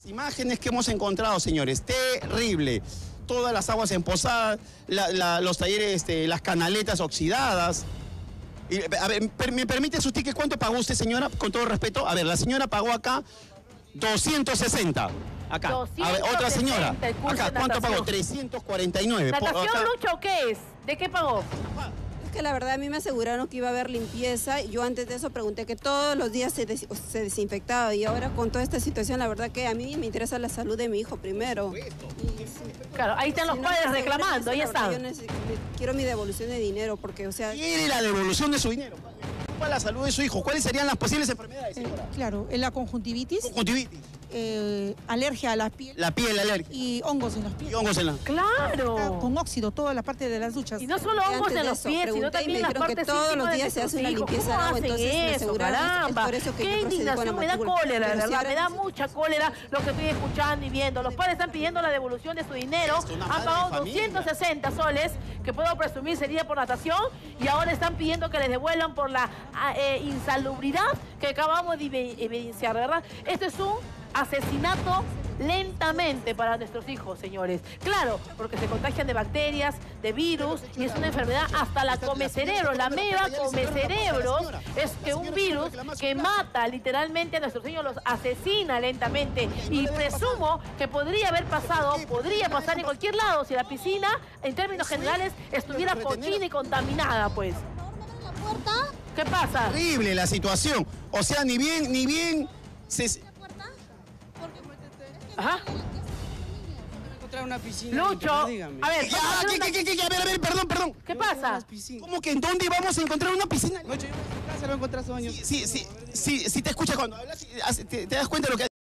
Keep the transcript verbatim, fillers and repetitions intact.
Imágenes que hemos encontrado, señores, terrible. Todas las aguas empozadas, la, la, los talleres, este, las canaletas oxidadas. Y, a ver, ¿me permite su ticket? ¿Cuánto pagó usted, señora? Con todo respeto. A ver, la señora pagó acá doscientos sesenta. Acá. A ver, otra señora. Acá, ¿cuánto pagó? trescientos cuarenta y nueve. ¿Natación, Por, Lucho, o qué es? ¿De qué pagó? Que la verdad a mí me aseguraron que iba a haber limpieza y yo antes de eso pregunté que todos los días se, des se desinfectaba y ahora con toda esta situación la verdad que a mí me interesa la salud de mi hijo primero. Y, claro, ahí están los si padres no reclamando, ahí están. Yo quiero mi devolución de dinero porque, o sea... ¿Quiere la devolución de su dinero? ¿Cuál es la salud de su hijo? ¿Cuáles serían las posibles enfermedades, señora? Eh, claro, en la conjuntivitis. Conjuntivitis. Eh, alergia a la piel. La piel, alergia. Y hongos en las Y piernas. hongos en la... ¡Claro! Con óxido, toda la parte de las duchas. Y no solo hongos en los eso, pies, sino también en las partes que todos los días se hace una limpieza de agua, entonces me eso, aseguraron, caramba. es por eso que Qué yo procedí con la indignación, me da matrícula. cólera, Pero la si verdad, ahora me da no- mucha cólera lo que estoy escuchando y viendo. Los padres están pidiendo la devolución de su dinero, Es una han madre pagado de familia. doscientos sesenta soles, que puedo presumir sería por natación, y ahora están pidiendo que les devuelvan por la ah, eh, insalubridad que acabamos de evi- evidenciar, ¿verdad? Esto es un asesinato lentamente para nuestros hijos, señores. Claro, porque se contagian de bacterias, de virus, y es una enfermedad hasta la come cerebros. La ameba come cerebros es que un virus que mata literalmente a nuestros niños, los asesina lentamente. Y presumo que podría haber pasado, podría pasar en cualquier lado si la piscina, en términos generales, estuviera cochina y contaminada, pues. ¿Qué pasa? Terrible la situación. O sea, ni bien, ni bien... Se... Ajá. Encontrar una piscina. Lucho, pero dígame. a ver, Ya, vamos a hacer ¿qué, una- qué, qué, qué? A ver, a ver, perdón, perdón. ¿qué pasa? ¿Cómo que en dónde vamos a encontrar una piscina? Lucho, yo en mi casa lo he encontrado hace años. Sí, sí, sí, sí, sí te escucha cuando hablas, sí, te, te das cuenta de lo que...